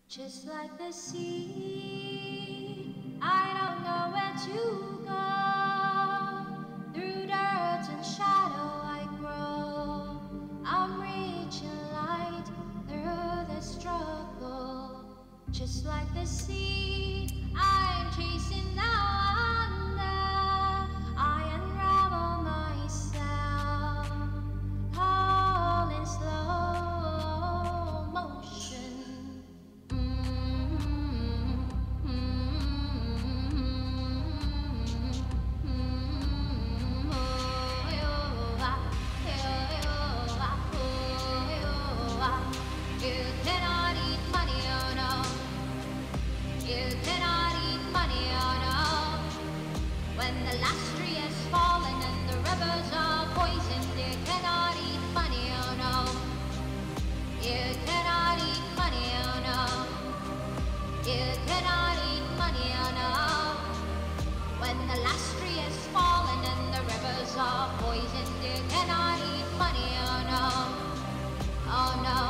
Just like the sea, I don't know where to go. Through dirt and shadow I grow. I'm reaching light through the struggle. Just like the sea, I'm chasing now and now. I unravel myself, all in slow motion. You cannot eat money, oh no. You cannot eat money, oh no. When the last tree has fallen and the rivers are poisoned, you cannot eat money, oh no. You cannot eat money, oh no. You cannot eat money, oh no. When the last tree has fallen and the rivers are poisoned, you cannot eat money, oh no. Oh no.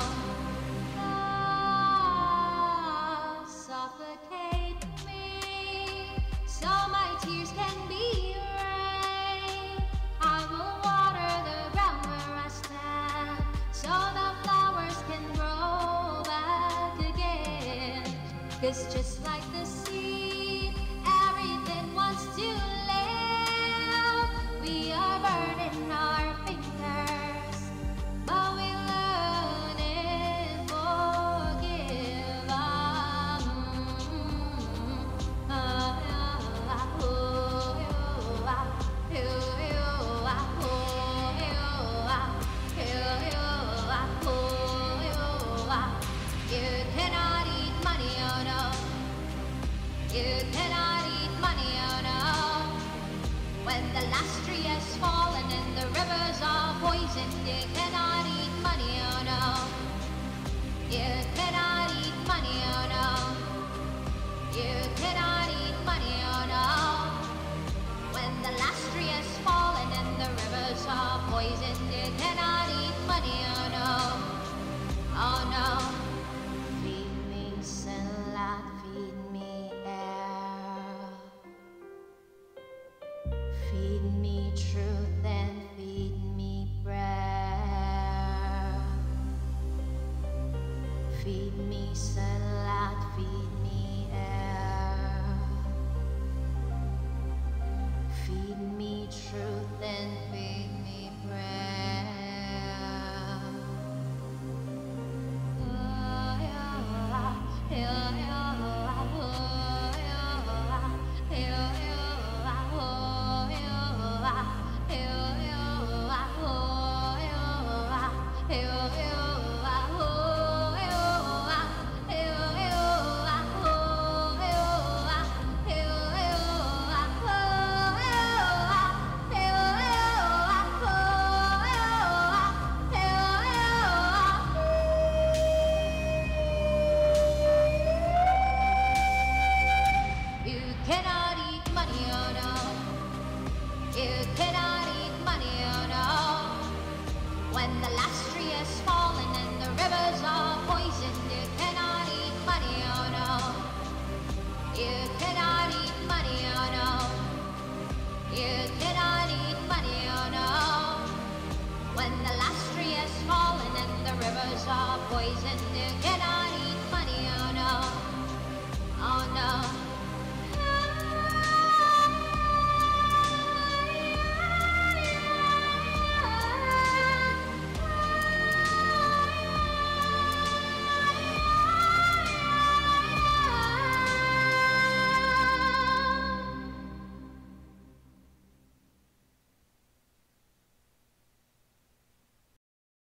Suffocate me, so my tears can be rain. I will water the ground where I stand, so the flowers can grow back again. 'Cause just like the sea, everything wants to live. We are burning our fingers, but we learn and forgive. You cannot eat money, oh no. You cannot eat money, oh no. When the last tree has fallen and the rivers are poisoned, you cannot eat money, oh no. You cannot eat money, oh no. You cannot eat money, oh no. When the last tree has fallen and the rivers are poisoned, you cannot eat money, oh no. Oh no. Feed me sunlight, feed me air. Feed me truth and feed me prayer. Feed me sunlight, feed me air. Feed me truth and feed me prayer. When the last tree has fallen and the rivers are poisoned, you cannot eat money, oh no. You cannot eat money, oh no. You cannot eat money, oh no. When the last tree has fallen and the rivers are poisoned, you cannot